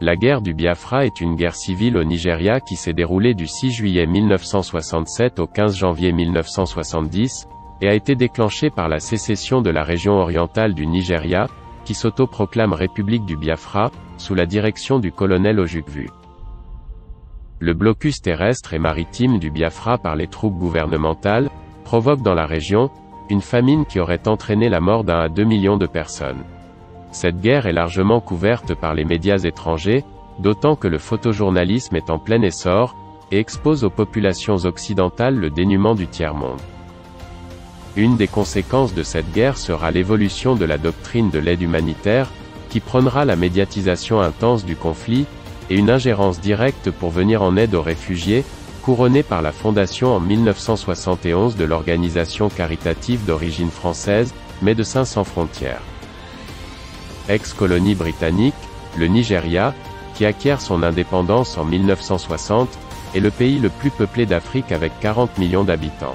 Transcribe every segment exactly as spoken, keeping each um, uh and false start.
La guerre du Biafra est une guerre civile au Nigeria qui s'est déroulée du six juillet mille neuf cent soixante-sept au quinze janvier mille neuf cent soixante-dix, et a été déclenchée par la sécession de la région orientale du Nigeria, qui s'autoproclame République du Biafra, sous la direction du colonel Ojukwu. Le blocus terrestre et maritime du Biafra par les troupes gouvernementales, provoque dans la région, une famine qui aurait entraîné la mort d'un à deux millions de personnes. Cette guerre est largement couverte par les médias étrangers, d'autant que le photojournalisme est en plein essor, et expose aux populations occidentales le dénuement du tiers-monde. Une des conséquences de cette guerre sera l'évolution de la doctrine de l'aide humanitaire, qui prônera la médiatisation intense du conflit, et une ingérence directe pour venir en aide aux réfugiés, couronnée par la fondation en mille neuf cent soixante et onze de l'organisation caritative d'origine française, Médecins sans frontières. Ex-colonie britannique, le Nigeria, qui acquiert son indépendance en mille neuf cent soixante, est le pays le plus peuplé d'Afrique avec quarante millions d'habitants.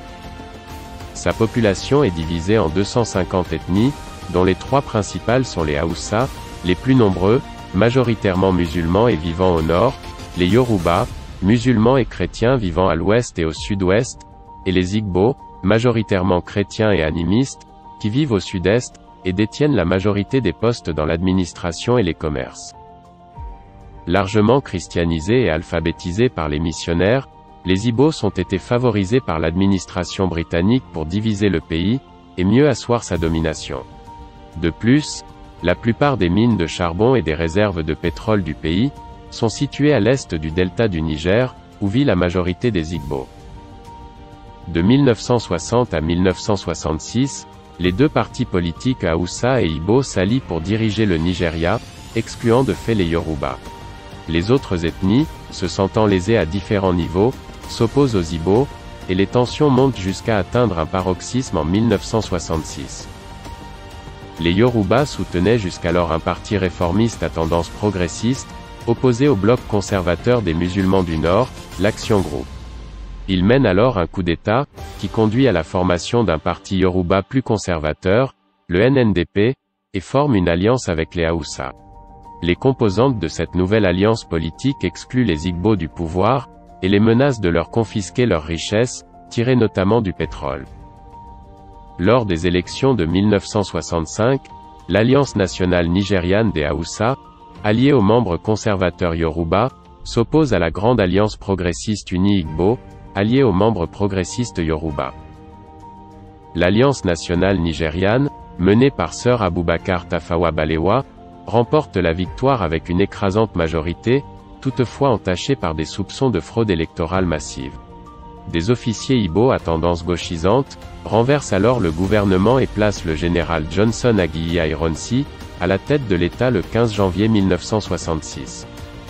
Sa population est divisée en deux cent cinquante ethnies, dont les trois principales sont les Haoussa, les plus nombreux, majoritairement musulmans et vivant au nord, les Yoruba, musulmans et chrétiens vivant à l'ouest et au sud-ouest, et les Igbo, majoritairement chrétiens et animistes, qui vivent au sud-est, et détiennent la majorité des postes dans l'administration et les commerces. Largement christianisés et alphabétisés par les missionnaires, les Ibos ont été favorisés par l'administration britannique pour diviser le pays, et mieux asseoir sa domination. De plus, la plupart des mines de charbon et des réserves de pétrole du pays, sont situées à l'est du delta du Niger, où vit la majorité des Igbo. De mille neuf cent soixante à mille neuf cent soixante-six, les deux partis politiques Haoussa et Igbo s'allient pour diriger le Nigeria, excluant de fait les Yoruba. Les autres ethnies, se sentant lésées à différents niveaux, s'opposent aux Igbo, et les tensions montent jusqu'à atteindre un paroxysme en mille neuf cent soixante-six. Les Yoruba soutenaient jusqu'alors un parti réformiste à tendance progressiste, opposé au bloc conservateur des musulmans du Nord, l'Action Group. Il mène alors un coup d'État, qui conduit à la formation d'un parti Yoruba plus conservateur, le N N D P, et forme une alliance avec les Haoussa. Les composantes de cette nouvelle alliance politique excluent les Igbo du pouvoir, et les menacent de leur confisquer leurs richesses, tirées notamment du pétrole. Lors des élections de mille neuf cent soixante-cinq, l'Alliance nationale nigériane des Haoussa, alliée aux membres conservateurs Yoruba, s'oppose à la Grande Alliance progressiste unie Igbo, alliée aux membres progressistes Yoruba. L'Alliance nationale nigériane, menée par Sir Abubakar Tafawa Balewa, remporte la victoire avec une écrasante majorité, toutefois entachée par des soupçons de fraude électorale massive. Des officiers Igbo à tendance gauchisante, renversent alors le gouvernement et placent le général Johnson Aguiyi Ironsi, à la tête de l'État le quinze janvier mille neuf cent soixante-six.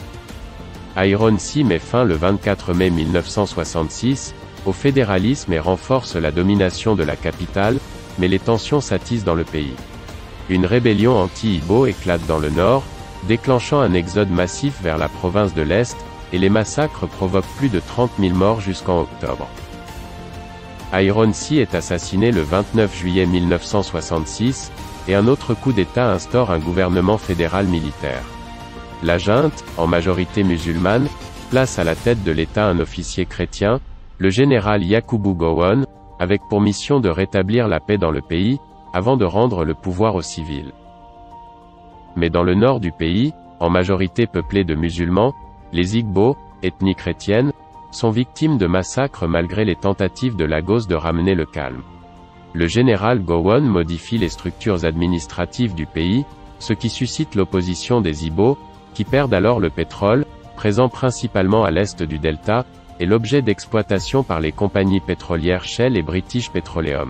Ironsi met fin le vingt-quatre mai mille neuf cent soixante-six, au fédéralisme et renforce la domination de la capitale, mais les tensions s'attisent dans le pays. Une rébellion anti-Igbo éclate dans le nord, déclenchant un exode massif vers la province de l'Est, et les massacres provoquent plus de trente mille morts jusqu'en octobre. Ironsi est assassiné le vingt-neuf juillet mille neuf cent soixante-six, et un autre coup d'État instaure un gouvernement fédéral militaire. La junte, en majorité musulmane, place à la tête de l'État un officier chrétien, le général Yakubu Gowon, avec pour mission de rétablir la paix dans le pays, avant de rendre le pouvoir aux civils. Mais dans le nord du pays, en majorité peuplé de musulmans, les Igbo, ethnie chrétienne, sont victimes de massacres malgré les tentatives de Lagos de ramener le calme. Le général Gowon modifie les structures administratives du pays, ce qui suscite l'opposition des Igbo, qui perdent alors le pétrole, présent principalement à l'est du delta, et l'objet d'exploitation par les compagnies pétrolières Shell et British Petroleum.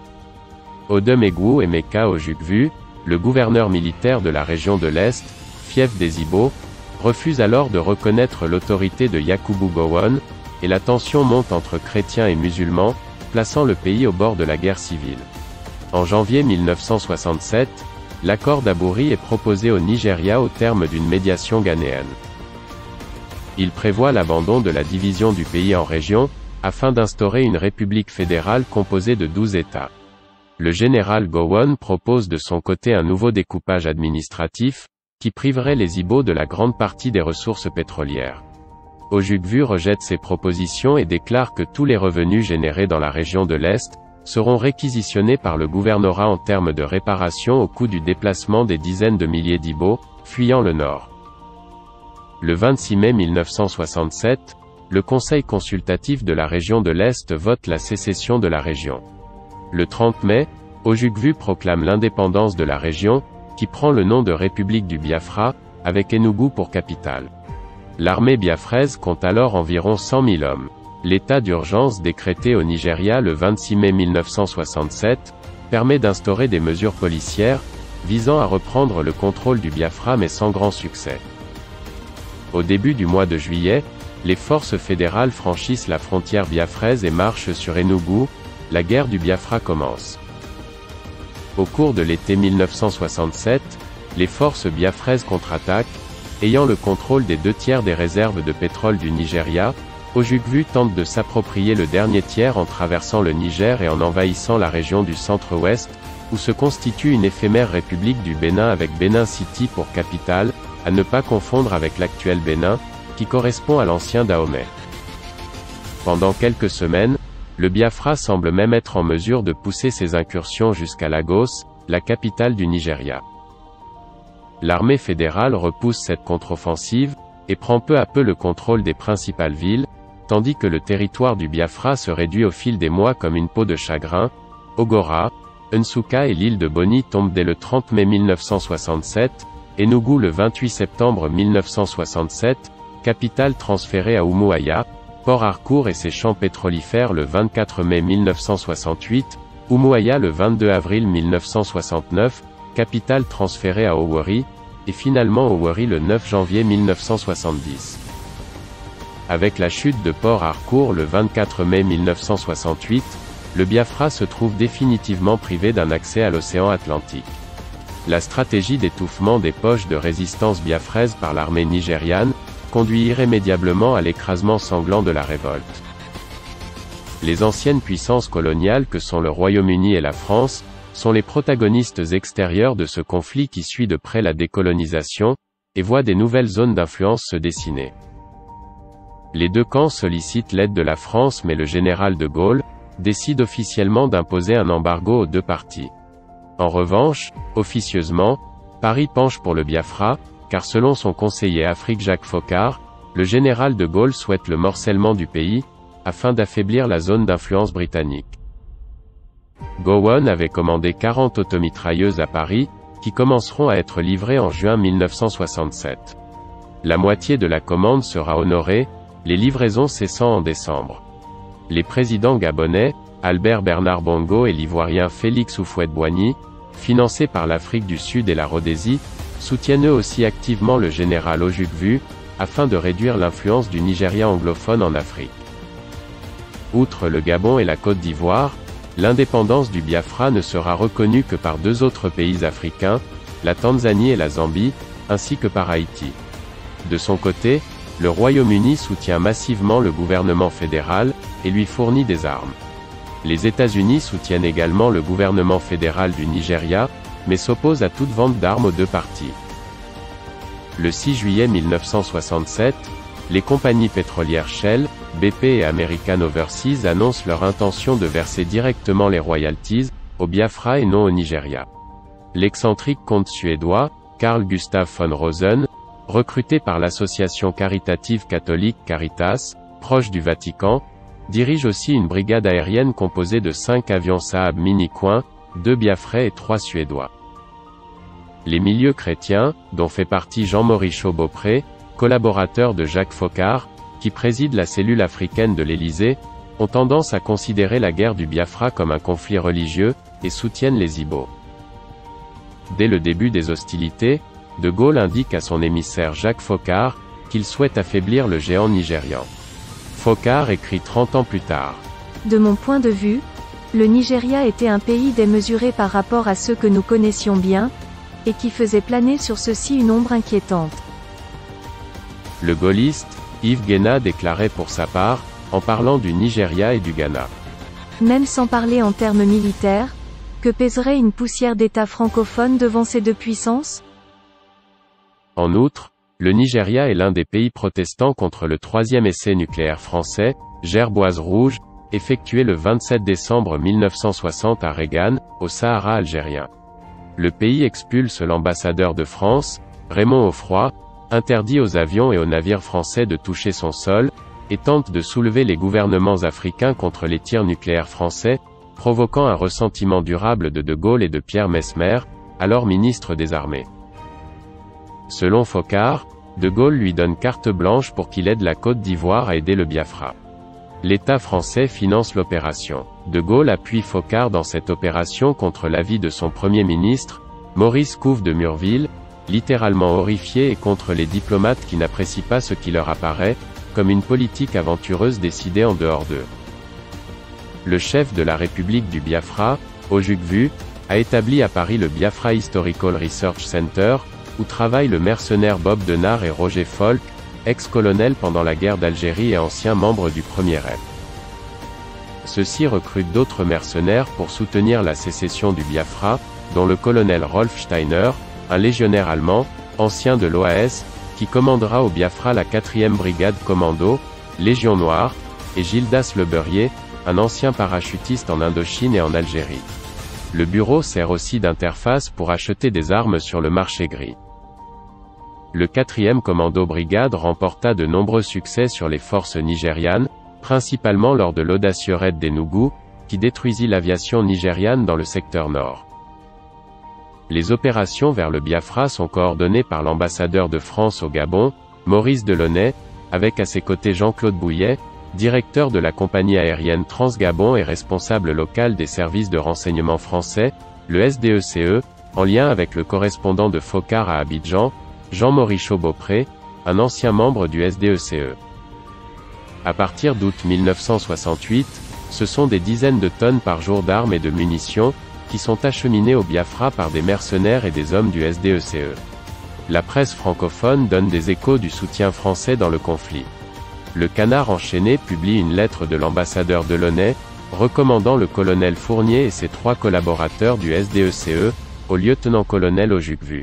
Odumegwu Emeka Ojukwu, le gouverneur militaire de la région de l'Est, fief des Igbo, refuse alors de reconnaître l'autorité de Yakubu Gowon, et la tension monte entre chrétiens et musulmans, plaçant le pays au bord de la guerre civile. En janvier mille neuf cent soixante-sept, l'accord d'Aburi est proposé au Nigeria au terme d'une médiation ghanéenne. Il prévoit l'abandon de la division du pays en régions, afin d'instaurer une république fédérale composée de douze États. Le général Gowon propose de son côté un nouveau découpage administratif, qui priverait les Ibo de la grande partie des ressources pétrolières. Ojukwu rejette ces propositions et déclare que tous les revenus générés dans la région de l'Est seront réquisitionnés par le gouvernorat en termes de réparation au coût du déplacement des dizaines de milliers d'Ibo, fuyant le nord. Le vingt-six mai mille neuf cent soixante-sept, le Conseil consultatif de la région de l'Est vote la sécession de la région. Le trente mai, Ojukwu proclame l'indépendance de la région, qui prend le nom de République du Biafra, avec Enugu pour capitale. L'armée biafraise compte alors environ cent mille hommes. L'état d'urgence décrété au Nigeria le vingt-six mai mille neuf cent soixante-sept, permet d'instaurer des mesures policières, visant à reprendre le contrôle du Biafra mais sans grand succès. Au début du mois de juillet, les forces fédérales franchissent la frontière biafraise et marchent sur Enugu, la guerre du Biafra commence. Au cours de l'été mille neuf cent soixante-sept, les forces biafraises contre-attaquent, ayant le contrôle des deux tiers des réserves de pétrole du Nigeria. Ojukwu tente de s'approprier le dernier tiers en traversant le Niger et en envahissant la région du centre-ouest, où se constitue une éphémère république du Bénin avec Benin City pour capitale, à ne pas confondre avec l'actuel Bénin, qui correspond à l'ancien Dahomey. Pendant quelques semaines, le Biafra semble même être en mesure de pousser ses incursions jusqu'à Lagos, la capitale du Nigeria. L'armée fédérale repousse cette contre-offensive, et prend peu à peu le contrôle des principales villes, tandis que le territoire du Biafra se réduit au fil des mois comme une peau de chagrin. Ogora, Nsukka et l'île de Boni tombent dès le trente mai mille neuf cent soixante-sept, Enugu le vingt-huit septembre mille neuf cent soixante-sept, capitale transférée à Umuahia, Port Harcourt et ses champs pétrolifères le vingt-quatre mai mille neuf cent soixante-huit, Umuahia le vingt-deux avril mille neuf cent soixante-neuf, capitale transférée à Owerri, et finalement Owerri le neuf janvier mille neuf cent soixante-dix. Avec la chute de Port Harcourt le vingt-quatre mai mille neuf cent soixante-huit, le Biafra se trouve définitivement privé d'un accès à l'océan Atlantique. La stratégie d'étouffement des poches de résistance biafraise par l'armée nigériane conduit irrémédiablement à l'écrasement sanglant de la révolte. Les anciennes puissances coloniales que sont le Royaume-Uni et la France sont les protagonistes extérieurs de ce conflit qui suit de près la décolonisation, et voit des nouvelles zones d'influence se dessiner. Les deux camps sollicitent l'aide de la France mais le général de Gaulle décide officiellement d'imposer un embargo aux deux parties. En revanche, officieusement, Paris penche pour le Biafra, car selon son conseiller Afrique Jacques Foccart, le général de Gaulle souhaite le morcellement du pays, afin d'affaiblir la zone d'influence britannique. Gowon avait commandé quarante automitrailleuses à Paris, qui commenceront à être livrées en juin mille neuf cent soixante-sept. La moitié de la commande sera honorée, les livraisons cessant en décembre. Les présidents gabonais, Albert Bernard Bongo et l'ivoirien Félix Houphouët-Boigny, financés par l'Afrique du Sud et la Rhodésie, soutiennent eux aussi activement le général Ojukwu, afin de réduire l'influence du Nigeria anglophone en Afrique. Outre le Gabon et la Côte d'Ivoire, l'indépendance du Biafra ne sera reconnue que par deux autres pays africains, la Tanzanie et la Zambie, ainsi que par Haïti. De son côté, le Royaume-Uni soutient massivement le gouvernement fédéral, et lui fournit des armes. Les États-Unis soutiennent également le gouvernement fédéral du Nigeria, mais s'opposent à toute vente d'armes aux deux parties. Le six juillet mille neuf cent soixante-sept, les compagnies pétrolières Shell, B P et American Overseas annoncent leur intention de verser directement les royalties au Biafra et non au Nigeria. L'excentrique comte suédois, Carl Gustaf von Rosen, recruté par l'association caritative catholique Caritas, proche du Vatican, dirige aussi une brigade aérienne composée de cinq avions Saab Mini-Coin, deux Biafrais et trois Suédois. Les milieux chrétiens, dont fait partie Jean-Maurice Chaud-Beaupré, collaborateur de Jacques Foccart, qui préside la cellule africaine de l'Élysée, ont tendance à considérer la guerre du Biafra comme un conflit religieux, et soutiennent les Ibo. Dès le début des hostilités, De Gaulle indique à son émissaire Jacques Foccart, qu'il souhaite affaiblir le géant nigérian. Foccart écrit trente ans plus tard. De mon point de vue, le Nigeria était un pays démesuré par rapport à ceux que nous connaissions bien, et qui faisait planer sur ceux-ci une ombre inquiétante. Le gaulliste, Yves Guéna déclarait pour sa part, en parlant du Nigeria et du Ghana. Même sans parler en termes militaires, que pèserait une poussière d'États francophones devant ces deux puissances ? En outre, le Nigeria est l'un des pays protestants contre le troisième essai nucléaire français, Gerboise rouge, effectué le vingt-sept décembre mille neuf cent soixante à Regan, au Sahara algérien. Le pays expulse l'ambassadeur de France, Raymond Offroy, interdit aux avions et aux navires français de toucher son sol, et tente de soulever les gouvernements africains contre les tirs nucléaires français, provoquant un ressentiment durable de De Gaulle et de Pierre Messmer, alors ministre des Armées. Selon Foccart, De Gaulle lui donne carte blanche pour qu'il aide la Côte d'Ivoire à aider le Biafra. L'État français finance l'opération. De Gaulle appuie Foccart dans cette opération contre l'avis de son Premier ministre, Maurice Couve de Murville, littéralement horrifié et contre les diplomates qui n'apprécient pas ce qui leur apparaît, comme une politique aventureuse décidée en dehors d'eux. Le chef de la République du Biafra, Ojukwu, a établi à Paris le Biafra Historical Research Center, où travaillent le mercenaire Bob Denard et Roger Folk, ex-colonel pendant la guerre d'Algérie et anciens membres du premier R E P. Ceux-ci recrutent d'autres mercenaires pour soutenir la sécession du Biafra, dont le colonel Rolf Steiner, un légionnaire allemand, ancien de l'O A S, qui commandera au Biafra la quatrième brigade commando, Légion Noire, et Gildas Le Beurrier, un ancien parachutiste en Indochine et en Algérie. Le bureau sert aussi d'interface pour acheter des armes sur le marché gris. Le quatrième commando brigade remporta de nombreux succès sur les forces nigérianes, principalement lors de l'audacieux raid d'Enugu, qui détruisit l'aviation nigériane dans le secteur nord. Les opérations vers le Biafra sont coordonnées par l'ambassadeur de France au Gabon, Maurice Delaunay, avec à ses côtés Jean-Claude Bouillet, directeur de la compagnie aérienne Transgabon et responsable local des services de renseignement français, le S D E C E, en lien avec le correspondant de Foccart à Abidjan, Jean-Maurichaud Beaupré, un ancien membre du S D E C E. À partir d'août mille neuf cent soixante-huit, ce sont des dizaines de tonnes par jour d'armes et de munitions, qui sont acheminées au Biafra par des mercenaires et des hommes du S D E C E. La presse francophone donne des échos du soutien français dans le conflit. Le Canard enchaîné publie une lettre de l'ambassadeur Delaunay, recommandant le colonel Fournier et ses trois collaborateurs du S D E C E, au lieutenant-colonel Ojukwu.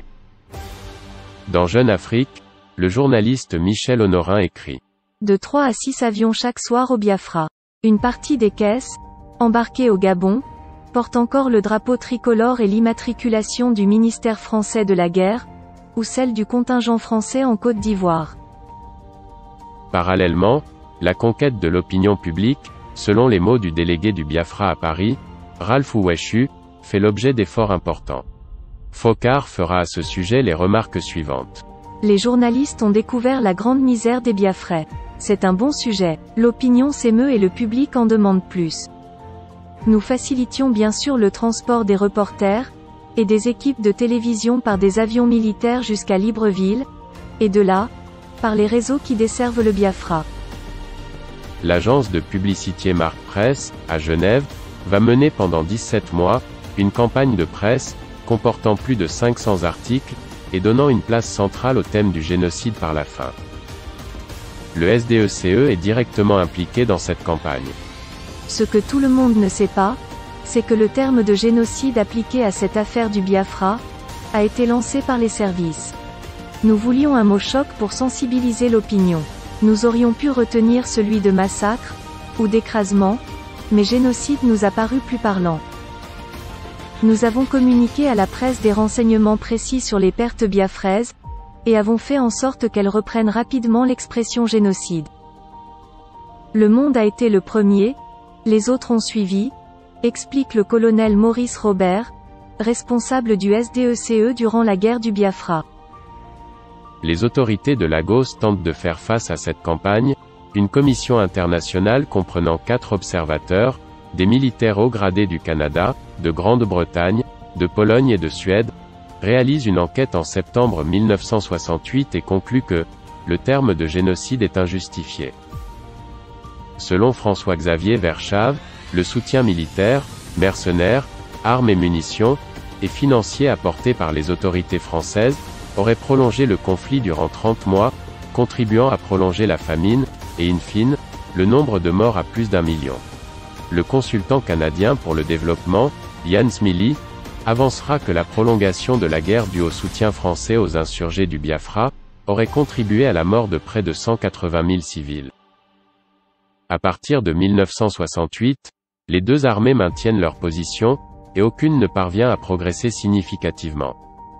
Dans Jeune Afrique, le journaliste Michel Honorin écrit de trois à six avions chaque soir au Biafra. Une partie des caisses, embarquées au Gabon, porte encore le drapeau tricolore et l'immatriculation du ministère français de la guerre, ou celle du contingent français en Côte d'Ivoire. Parallèlement, la conquête de l'opinion publique, selon les mots du délégué du Biafra à Paris, Ralph Uweshu, fait l'objet d'efforts importants. Foccart fera à ce sujet les remarques suivantes. Les journalistes ont découvert la grande misère des Biafrais. C'est un bon sujet. L'opinion s'émeut et le public en demande plus. Nous facilitions bien sûr le transport des reporters, et des équipes de télévision par des avions militaires jusqu'à Libreville, et de là, par les réseaux qui desservent le Biafra. L'agence de publicité Marc Presse, à Genève, va mener pendant dix-sept mois, une campagne de presse, comportant plus de cinq cents articles, et donnant une place centrale au thème du génocide par la faim. Le S D E C E est directement impliqué dans cette campagne. Ce que tout le monde ne sait pas, c'est que le terme de génocide appliqué à cette affaire du Biafra, a été lancé par les services. Nous voulions un mot choc pour sensibiliser l'opinion. Nous aurions pu retenir celui de massacre, ou d'écrasement, mais génocide nous a paru plus parlant. Nous avons communiqué à la presse des renseignements précis sur les pertes biafraises, et avons fait en sorte qu'elle reprenne rapidement l'expression génocide. Le Monde a été le premier, les autres ont suivi, explique le colonel Maurice Robert, responsable du S D E C E durant la guerre du Biafra. Les autorités de Lagos tentent de faire face à cette campagne. Une commission internationale comprenant quatre observateurs, des militaires haut gradés du Canada, de Grande-Bretagne, de Pologne et de Suède, réalise une enquête en septembre mille neuf cent soixante-huit et conclut que le terme de génocide est injustifié. Selon François-Xavier Verschave, le soutien militaire, mercenaires, armes et munitions, et financier apporté par les autorités françaises, aurait prolongé le conflit durant trente mois, contribuant à prolonger la famine, et in fine, le nombre de morts à plus d'un million. Le consultant canadien pour le développement, Ian Smiley, avancera que la prolongation de la guerre due au soutien français aux insurgés du Biafra aurait contribué à la mort de près de cent quatre-vingt mille civils. À partir de mille neuf cent soixante-huit, les deux armées maintiennent leur position, et aucune ne parvient à progresser significativement.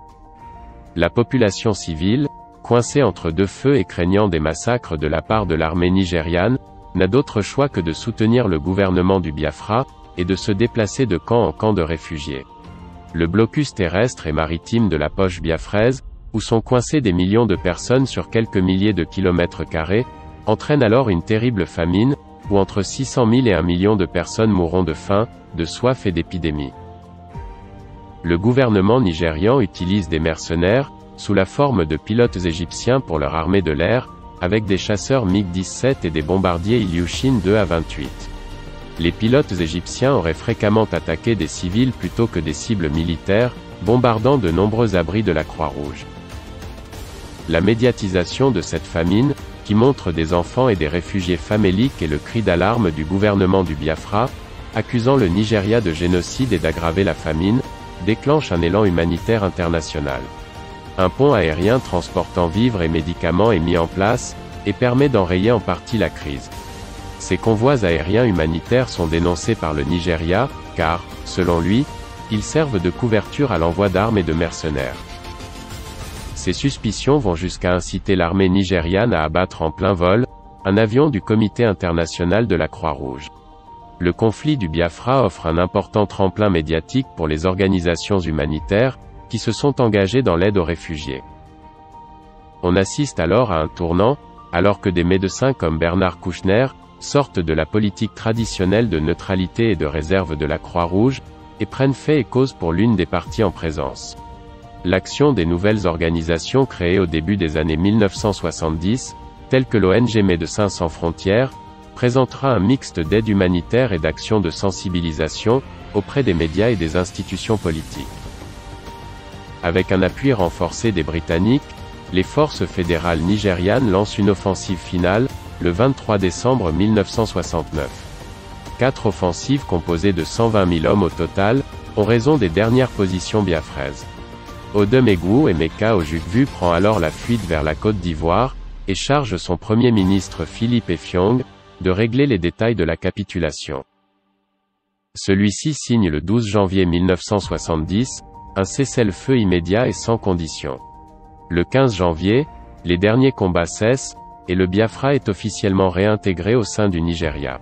La population civile, coincée entre deux feux et craignant des massacres de la part de l'armée nigériane, n'a d'autre choix que de soutenir le gouvernement du Biafra, et de se déplacer de camp en camp de réfugiés. Le blocus terrestre et maritime de la poche biafraise, où sont coincés des millions de personnes sur quelques milliers de kilomètres carrés, entraîne alors une terrible famine, où entre six cent mille et un million de personnes mourront de faim, de soif et d'épidémie. Le gouvernement nigérian utilise des mercenaires, sous la forme de pilotes égyptiens pour leur armée de l'air, avec des chasseurs MiG dix-sept et des bombardiers Ilyushin deux A vingt-huit. Les pilotes égyptiens auraient fréquemment attaqué des civils plutôt que des cibles militaires, bombardant de nombreux abris de la Croix-Rouge. La médiatisation de cette famine, qui montre des enfants et des réfugiés faméliques et le cri d'alarme du gouvernement du Biafra, accusant le Nigeria de génocide et d'aggraver la famine, déclenche un élan humanitaire international. Un pont aérien transportant vivres et médicaments est mis en place, et permet d'enrayer en partie la crise. Ces convois aériens humanitaires sont dénoncés par le Nigeria, car, selon lui, ils servent de couverture à l'envoi d'armes et de mercenaires. Ces suspicions vont jusqu'à inciter l'armée nigériane à abattre en plein vol un avion du Comité international de la Croix-Rouge. Le conflit du Biafra offre un important tremplin médiatique pour les organisations humanitaires, qui se sont engagées dans l'aide aux réfugiés. On assiste alors à un tournant, alors que des médecins comme Bernard Kouchner sortent de la politique traditionnelle de neutralité et de réserve de la Croix-Rouge, et prennent fait et cause pour l'une des parties en présence. L'action des nouvelles organisations créées au début des années mille neuf cent soixante-dix, telles que l'O N G Médecins sans frontières, présentera un mixte d'aide humanitaire et d'action de sensibilisation, auprès des médias et des institutions politiques. Avec un appui renforcé des Britanniques, les forces fédérales nigérianes lancent une offensive finale, le vingt-trois décembre mille neuf cent soixante-neuf. Quatre offensives composées de cent vingt mille hommes au total, ont raison des dernières positions biafraises. Odumegwu Emeka Ojukwu prend alors la fuite vers la Côte d'Ivoire, et charge son Premier ministre Philippe Effiong, de régler les détails de la capitulation. Celui-ci signe le douze janvier mille neuf cent soixante-dix, un cessez-le-feu immédiat et sans condition. Le quinze janvier, les derniers combats cessent, et le Biafra est officiellement réintégré au sein du Nigeria.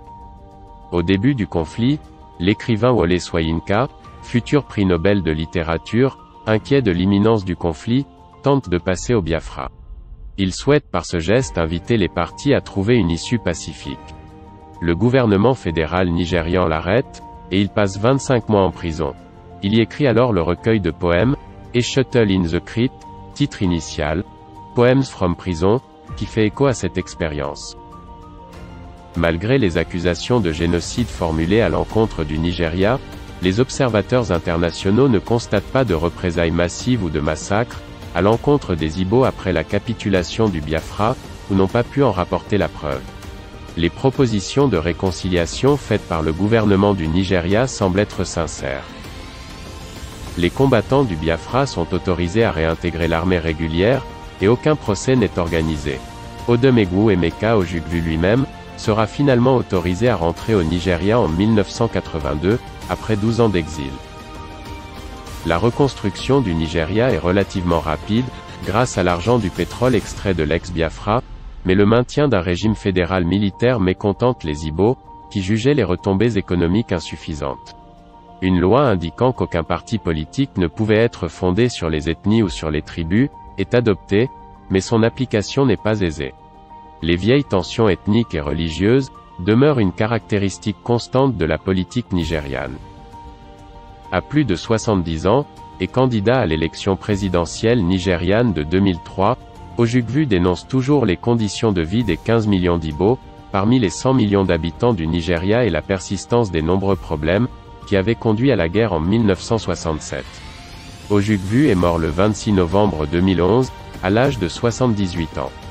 Au début du conflit, l'écrivain Wole Soyinka, futur prix Nobel de littérature, inquiet de l'imminence du conflit, tente de passer au Biafra. Il souhaite par ce geste inviter les parties à trouver une issue pacifique. Le gouvernement fédéral nigérian l'arrête, et il passe vingt-cinq mois en prison. Il y écrit alors le recueil de poèmes, A Shuttle in the Crypt, titre initial, Poems from Prison, qui fait écho à cette expérience. Malgré les accusations de génocide formulées à l'encontre du Nigeria, les observateurs internationaux ne constatent pas de représailles massives ou de massacres, à l'encontre des Igbo après la capitulation du Biafra, ou n'ont pas pu en rapporter la preuve. Les propositions de réconciliation faites par le gouvernement du Nigeria semblent être sincères. Les combattants du Biafra sont autorisés à réintégrer l'armée régulière, et aucun procès n'est organisé. Odumegwu Emeka Ojukwu lui-même, sera finalement autorisé à rentrer au Nigeria en mille neuf cent quatre-vingt-deux, après douze ans d'exil. La reconstruction du Nigeria est relativement rapide, grâce à l'argent du pétrole extrait de l'ex-Biafra, mais le maintien d'un régime fédéral militaire mécontente les Igbo, qui jugeaient les retombées économiques insuffisantes. Une loi indiquant qu'aucun parti politique ne pouvait être fondé sur les ethnies ou sur les tribus, est adoptée, mais son application n'est pas aisée. Les vieilles tensions ethniques et religieuses demeurent une caractéristique constante de la politique nigériane. À plus de soixante-dix ans, et candidat à l'élection présidentielle nigériane de deux mille trois, Ojukwu dénonce toujours les conditions de vie des quinze millions d'Igbo, parmi les cent millions d'habitants du Nigeria et la persistance des nombreux problèmes, qui avaient conduit à la guerre en mille neuf cent soixante-sept. Ojukwu est mort le vingt-six novembre deux mille onze, à l'âge de soixante-dix-huit ans.